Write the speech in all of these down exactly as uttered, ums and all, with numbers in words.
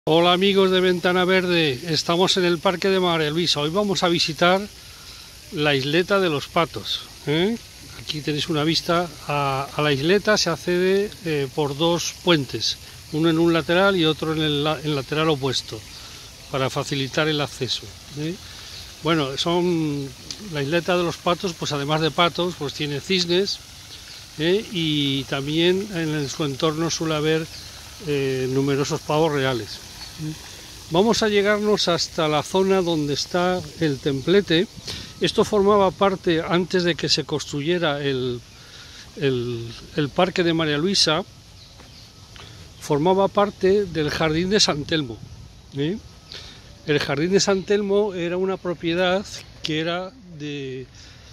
Hola amigos de Ventana Verde, estamos en el Parque de María Luisa. Hoy vamos a visitar la isleta de los patos, ¿eh? Aquí tenéis una vista a, a la isleta. Se accede eh, por dos puentes, uno en un lateral y otro en el, el lateral opuesto, para facilitar el acceso, ¿eh? Bueno, son la isleta de los patos, pues además de patos, pues tiene cisnes, ¿eh? Y también en su entorno suele haber eh, numerosos pavos reales. Vamos a llegarnos hasta la zona donde está el templete. Esto formaba parte, antes de que se construyera el, el, el Parque de María Luisa, formaba parte del Jardín de San Telmo, ¿eh? El Jardín de San Telmo era una propiedad que era de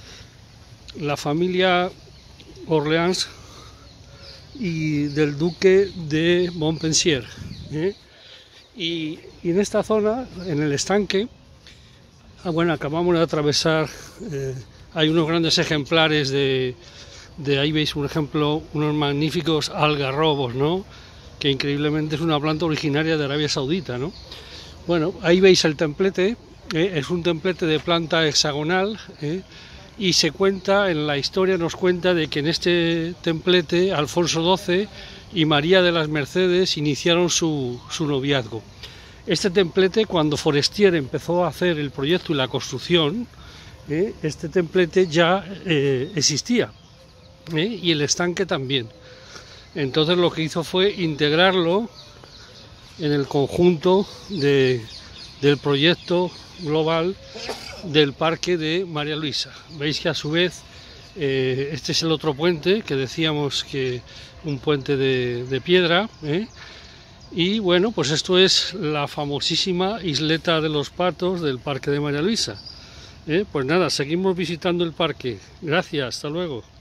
la familia Orleans y del duque de Montpensier, ¿eh? Y, y en esta zona, en el estanque, ah, bueno, acabamos de atravesar, eh, hay unos grandes ejemplares de, de, ahí veis un ejemplo, unos magníficos algarrobos, ¿no? Que increíblemente es una planta originaria de Arabia Saudita, ¿no? Bueno, ahí veis el templete, ¿eh? Es un templete de planta hexagonal, ¿eh? Y se cuenta, en la historia nos cuenta de que en este templete Alfonso doce y María de las Mercedes iniciaron su, su noviazgo. Este templete, cuando Forestier empezó a hacer el proyecto y la construcción, ¿eh? este templete ya eh, existía, ¿eh? Y el estanque también. Entonces lo que hizo fue integrarlo en el conjunto de, del proyecto global del Parque de María Luisa. Veis que a su vez eh, este es el otro puente que decíamos, que un puente de, de piedra, ¿eh? Y bueno, pues esto es la famosísima isleta de los patos del Parque de María Luisa, ¿eh? Pues nada, seguimos visitando el parque. Gracias, hasta luego.